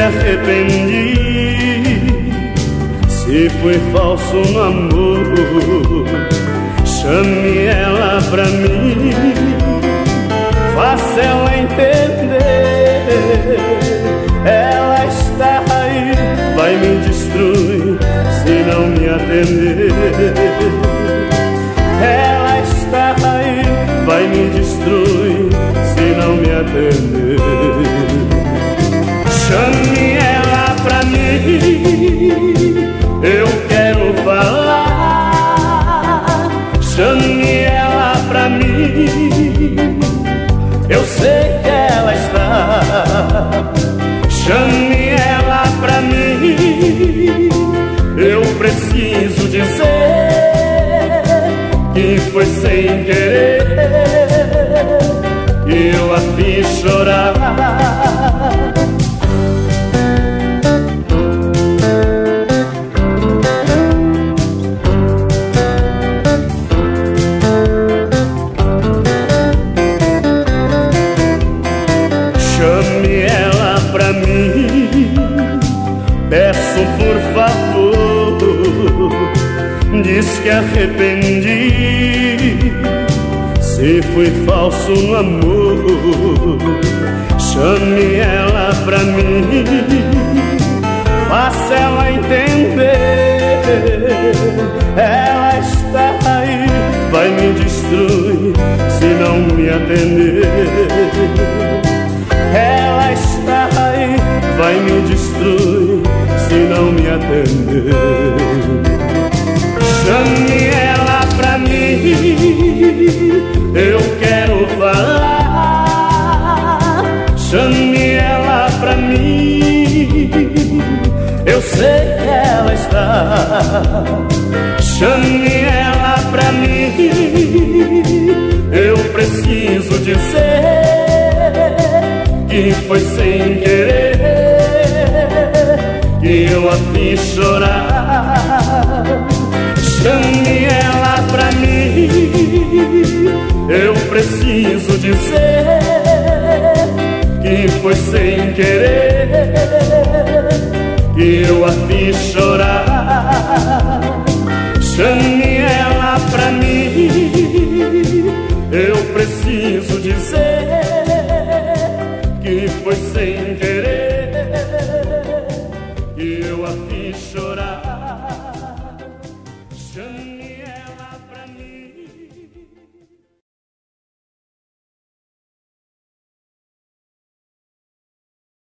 arrependi. Se foi falso no amor, chame ela pra mim, faça ela entender. Ela está aí, vai me destruir se não me atender. Ela está aí, vai me destruir se não me atender. Chame ela pra mim, eu quero falar. Chame ela pra mim, eu sei que ela está. Chame ela pra mim, eu preciso dizer que foi sem querer que eu a fiz chorar. Chame ela pra mim, peço por favor. Diz que arrependi, se fui falso no amor. Chame ela pra mim, faça ela entender. Ela está aí, vai me destruir se não me atender. Ela está aí, vai me destruir se não me atender. Chame ela pra mim, eu quero falar. Chame ela pra mim, eu sei que ela está. Chame ela pra mim, eu preciso dizer que foi sem querer que eu a fiz chorar. Chame ela pra mim, eu preciso dizer que foi sem querer que eu a fiz chorar. Chame ela pra mim, eu preciso dizer que foi sem querer que eu a fiz chorar.